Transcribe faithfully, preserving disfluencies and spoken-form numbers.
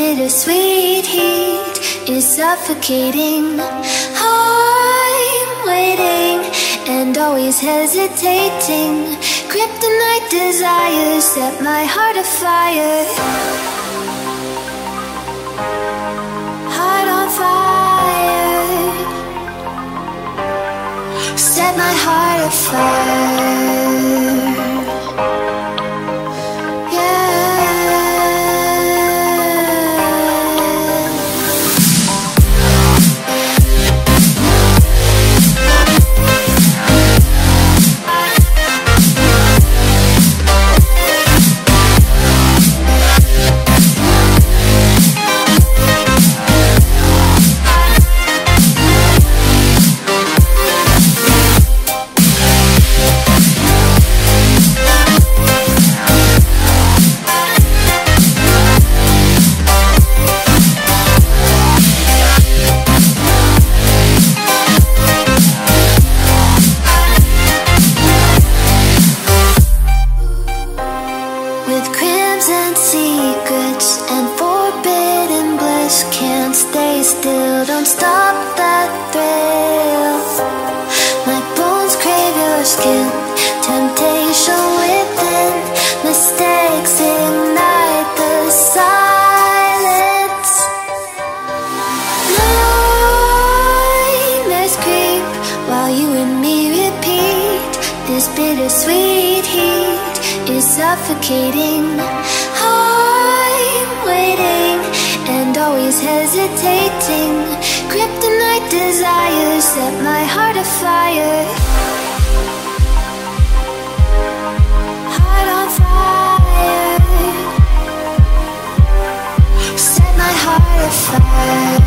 bittersweet heat is suffocating. I'm waiting and always hesitating. Kryptonite desires set my heart afire. Heart on fire. Set my heart afire. Still, don't stop that thrill. My bones crave your skin. Temptation within. Mistakes ignite the silence. Nightmares creep while you and me repeat. This bittersweet heat is suffocating. I'm waiting and always hesitating. Kryptonite desires set my heart afire. Heart on fire. Set my heart afire.